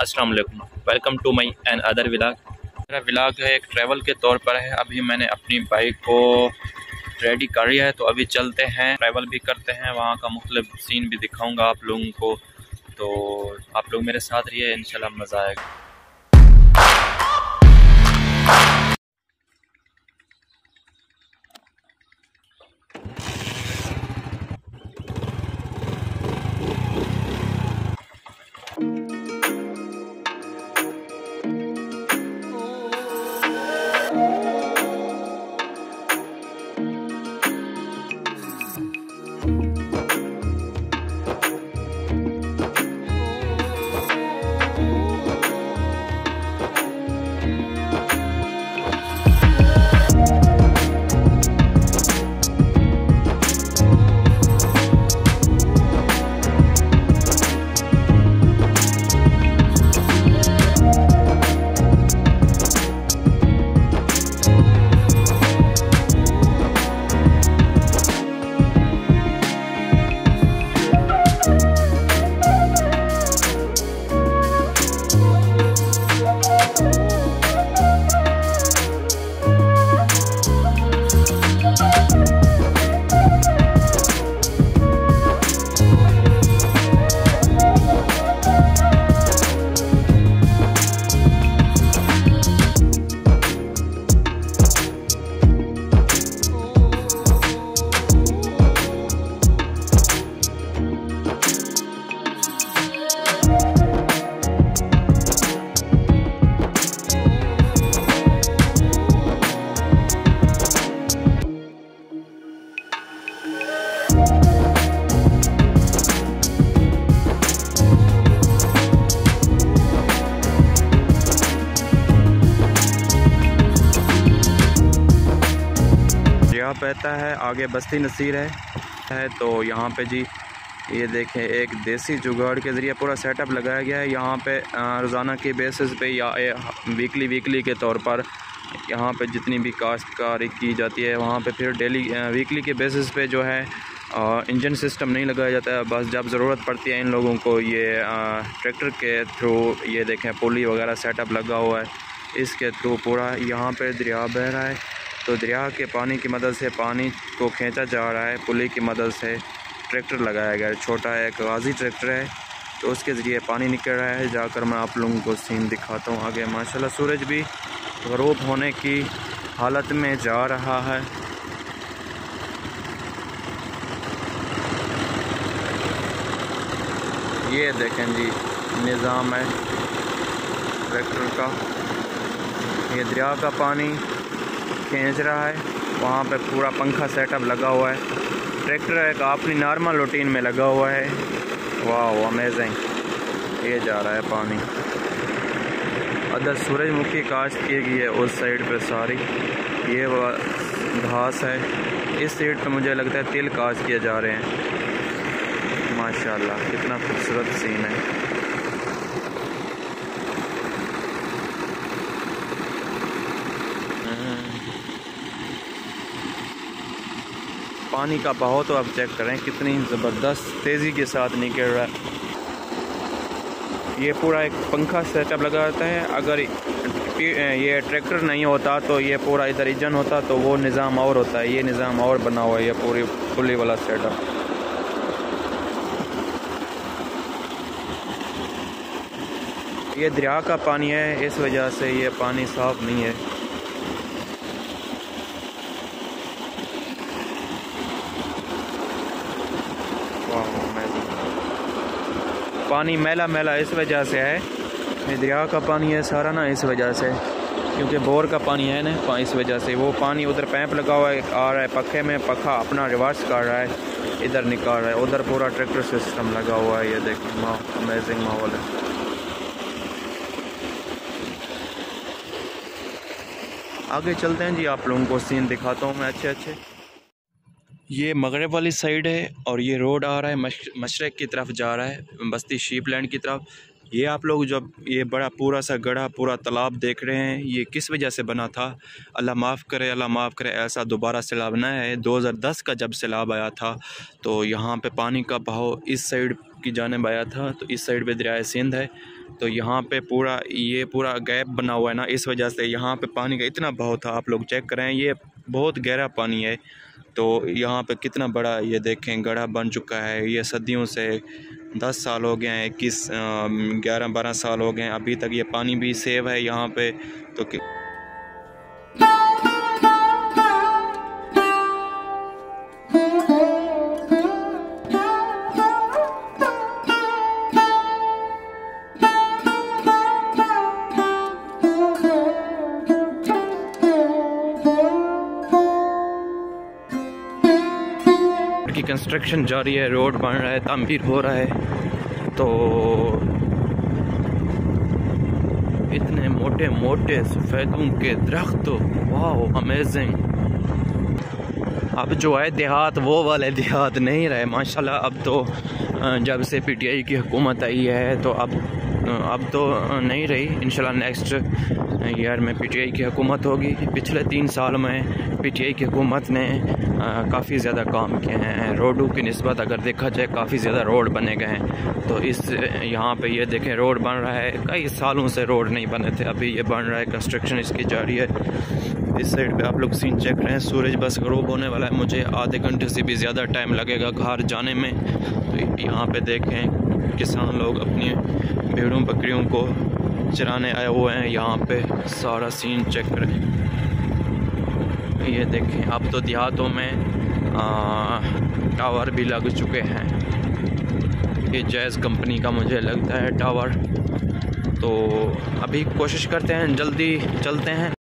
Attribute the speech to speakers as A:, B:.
A: अस्सलाम वालेकुम, welcome to my another vlog. मेरा व्लॉग है एक ट्रैवल के तौर पर है। अभी मैंने अपनी बाइक को रेडी कर लिया है, तो अभी चलते हैं, ट्रैवल भी करते हैं, वहाँ का मुख्तलिफ सीन भी दिखाऊंगा आप लोगों को। तो आप लोग मेरे साथ रहिए, इंशाल्लाह मज़ा आएगा। यहाँ बहता है, आगे बस्ती नसीर है। तो यहाँ पे जी ये देखें, एक देसी जुगाड़ के ज़रिए पूरा सेटअप लगाया गया है। यहाँ पे रोज़ाना के बेसिस पे या वीकली के तौर पर यहाँ पे जितनी भी काश्तकारी की जाती है, वहाँ पे फिर डेली वीकली के बेसिस पे जो है इंजन सिस्टम नहीं लगाया जाता है। बस जब ज़रूरत पड़ती है इन लोगों को, ये ट्रैक्टर के थ्रू ये देखें पुली वगैरह सेटअप लगा हुआ है, इसके थ्रू पूरा यहाँ पे दरिया बह रहा है। तो दरिया के पानी की मदद से पानी को खींचा जा रहा है, पुली की मदद से ट्रैक्टर लगाया गया है, छोटा एक गाजी ट्रैक्टर है, तो उसके ज़रिए पानी निकल रहा है। जाकर मैं आप लोगों को सीन दिखाता हूँ आगे। माशाल्लाह सूरज भी ग़रूब होने की हालत में जा रहा है। ये देखें जी निज़ाम है ट्रैक्टर का, ये दरिया का पानी खींच रहा है, वहाँ पे पूरा पंखा सेटअप लगा हुआ है। ट्रैक्टर एक अपनी नॉर्मल रूटीन में लगा हुआ है। वाह अमेजिंग, ये जा रहा है पानी। अदर सूरजमुखी काश्त की गई है उस साइड पे सारी, ये घास है। इस साइड पे मुझे लगता है तिल काश्त किए जा रहे हैं। माशाल्लाह कितना खूबसूरत सीन है। पानी का बहाव तो आप चेक करें कितनी ज़बरदस्त तेज़ी के साथ निकल रहा है। ये पूरा एक पंखा सेटअप लगा रहता है। अगर ये ट्रैक्टर नहीं होता तो ये पूरा इधर इंजन होता, तो वो निज़ाम और होता है। ये निज़ाम और बना हुआ है, ये पूरी पुली वाला सेटअप। ये दरिया का पानी है, इस वजह से ये पानी साफ़ नहीं है। पानी मैला मैला इस वजह से है, ये दरिया का पानी है सारा ना, इस वजह से, क्योंकि बोर का पानी है ना, इस वजह से वो पानी उधर पैप लगा हुआ है, आ रहा है पखे में, पखा अपना रिवर्स कर रहा है, इधर निकाल रहा है, उधर पूरा ट्रैक्टर सिस्टम लगा हुआ है। ये देखिए अमेजिंग माहौल है। आगे चलते हैं जी, आप लोगों को सीन दिखाता हूँ मैं अच्छे। ये मगरब वाली साइड है और ये रोड आ रहा है मशरक़ की तरफ जा रहा है, बस्ती शीप लैंड की तरफ। ये आप लोग जब ये बड़ा पूरा सा गढ़ा पूरा तालाब देख रहे हैं, ये किस वजह से बना था? अल्लाह माफ़ करे, अल्लाह माफ़ करे, ऐसा दोबारा सैलाब ना है। 2010 का जब सैलाब आया था तो यहाँ पे पानी का बहाव इस साइड की जानिब आया था, तो इस साइड पे दरिया सिंध है, तो यहाँ पे ये पूरा गैप बना हुआ है ना, इस वजह से यहाँ पे पानी का इतना बहाव था। आप लोग चेक करें, ये बहुत गहरा पानी है। तो यहाँ पे कितना बड़ा ये देखें गड्ढा बन चुका है। ये सदियों से 10 साल हो गए हैं, 11-12 साल हो गए हैं, अभी तक ये पानी भी सेव है यहाँ पे। तो की कंस्ट्रक्शन जारी है, रोड बन रहा है, तामीर हो रहा है। तो इतने मोटे मोटे सफ़ेदों के दरख्त, वाह अमेजिंग। अब जो है देहात वो वाले देहात नहीं रहे माशाल्लाह। अब तो जब से पीटीआई की हुकूमत आई है तो अब तो नहीं रही। इंशाल्लाह नेक्स्ट ईयर में पीटीआई की हुकूमत होगी। पिछले 3 साल में पीटीआई की हुकूमत ने काफ़ी ज़्यादा काम किए हैं। रोडों की निस्बत अगर देखा जाए काफ़ी ज़्यादा रोड बने गए हैं। तो यहाँ पे ये देखें रोड बन रहा है, कई सालों से रोड नहीं बने थे, अभी ये बन रहा है, कंस्ट्रक्शन इसकी जारी है। इस साइड पे आप लोग सीन चेक रहे हैं, सूरज बस गरूब होने वाला है, मुझे आधे घंटे से भी ज़्यादा टाइम लगेगा घर जाने में। तो यहाँ पे देखें किसान लोग अपनी भेड़ों बकरियों को चराने आए हुए हैं। यहाँ पे सारा सीन चेक करें, ये देखें। अब तो देहातों में टावर भी लग चुके हैं। ये जैज़ कंपनी का मुझे लगता है टावर। तो अभी कोशिश करते हैं जल्दी चलते हैं।